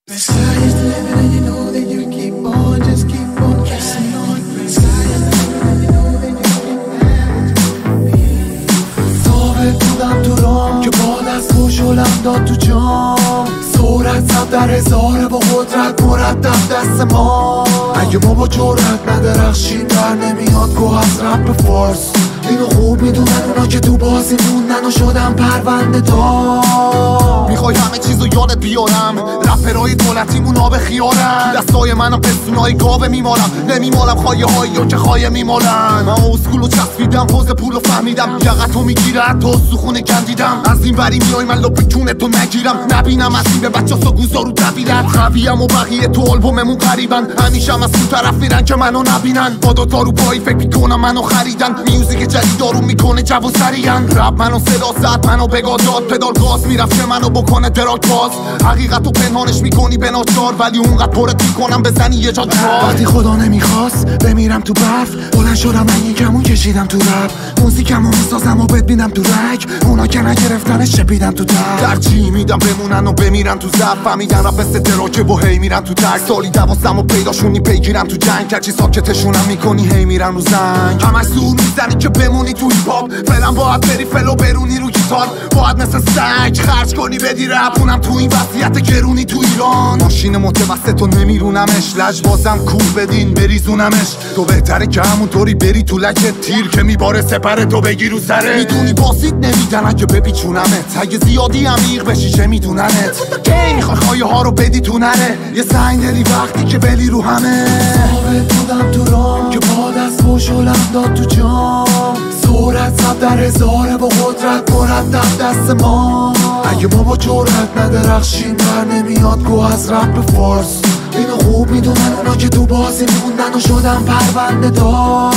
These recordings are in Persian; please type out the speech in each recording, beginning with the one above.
Sky is the limit and you know that you keep on, just keep on kissing on. Sky is the limit and you know that you keep managing. ثابت بودم تو رام که با دست و شلم داد تو جام. صورت زد در هزاره با قدرت مرتب دست ما. اگه ما با جرأت ندرخشیم در نمیاد گو از رپ فارس. اینو خوب میدونن اونا که تو بازی موندن و شدن پرونده دار. میخوای همه چیزو یادت بیارم، رپرهای دولتیمون آب خیارن. تو دستای منم پستونای گاوه میمالم، نمیمالم خواهی هایی یا که خواهی میمالن. من اسکولو چسبیدم پوز پولو فهمیدم، یقتو میگیره حتی سخونه کندیدم. از این وری میای من لپیتونه تو نگیرم، نبینم از این به بچه سا گوزارو دویدن. خویم و بقیه تو آلبوممون قریبن، همیشه هم از اون طرف میرن که منو نبینن. با دوتا رو پایی فکر میکنم منو خریدن، میوزیک جدید دارو میکنه جو و سریعن. رپ منو صدا زد منو بگاداد، پدال گاز میرفت که منو بکنه دراک باز. حقیقتو پنهانش میکنی به ناچار، ولی اونقدر پرت میکنم بزنی یه جا جوار. وقتی خدا نمیخواست بمیرم تو برف، بلند شدم من یکمون کشیدم تو رپ. موزیکمو میسازم و ببینم تو رک، اونا که نگرفتنش چپیدم تو در. ترجیح میدم بمونن و بمیرن تو زف، فهمیدن رپ مثل دراکه و هی میرن تو تک. سالی دوازدم و پیداشونی پیگیرم تو جنگ، هرچی ساکتشونم میکنی هی میرن رو زنگ. همش زور میزنی که بمونی تو هیپ هاپ، فعلا باید بری فلو برونی رو گیتار. باید مثل سگ خرج کنی بدی رپ، اونم تو این وضعیت گرونی تو ایران. ماشین متوسط و نمیرونمش، لجبازم کول بدین بریزونمش. تو بهتره که همونطوری بری تو لکت، تیر که میباره سپره تو بگی رو سره. میدونی بازید نمیدن اگه بپیچونمت، اگه زیادی عمیق بشی چه میدوننت. کی میخوای خواهی ها رو بدی تو نره، یه سنگ داری وقتی که بلی رو همه. ثابت بودم تو رام که با دست و شلم داد تو جام. صورت زد در هزاره با قدرت مرتب دست ما. اگه ما با جرأت ندرخشیم در نمیاد گو از رپ فارس. اینو خوب میدونن اونا که تو بازی موندن و شدن پرونده دار.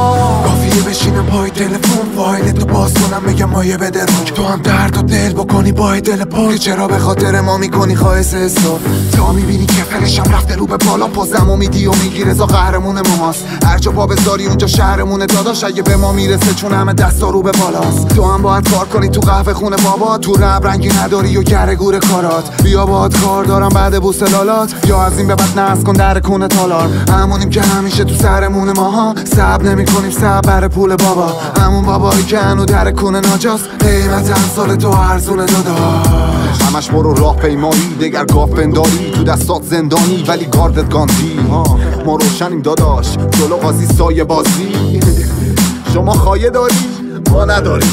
کافیه بشینم پای تلفن فایلتو باز کنم بگم مایه بده روک، تو هم درد و دل بکنی با دل پاک. چرا به خاطر ما میکنی خواهش حساب، تا میبینی که فرشم رفته رو به بالا. پازمو میدی و میگی رضا قهرمون ماست، هر جا پا بذاری اونجا شهرمونه داداش. اگه به ما میرسه چون همه دستا رو به بالاست. تو هم باید کار کنی تو قهوه خونه بابا، تو رب رنگی نداری و گره گور کارات. بیا باهات کار دارم بعد بوسلالات، یا از این به بعد ناز کن در کونه تالار. همونیم که همیشه تو سرمون ماها، صبر نمی کنیم صبر بر پول بابا. همون بابایی که هنو در کونه ناجاست، قیمت امسال تو ارزونه داداش. همش برو راه پیمایی دگر گاف بنداری، تو دستات زندانی ولی گاردت گاندی. ما روشنیم داداش جلو قاضی سایه بازی. شما خایه داری ما نداریم.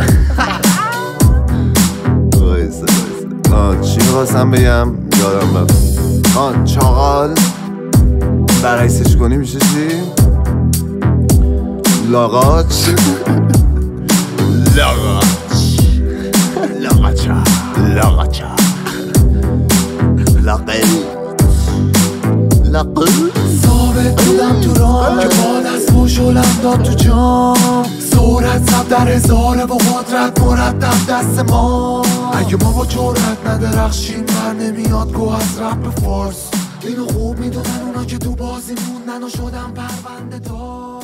چی میخواستم بگم یادم رفت. چاقال برعکسش کنی میشه چی؟ لاغاچ. لاغاچا لقل. ثابت بودم تو رام که با دست و شلم داد تو جام. صورت زد در هزاره با قدرت مرتب دست ما. اگه ما با جرأت ندرخشیم در نمیاد گو از رپ فارس. اینو خوب میدونن اونا که تو بازی موندن و شدن پرونده دار.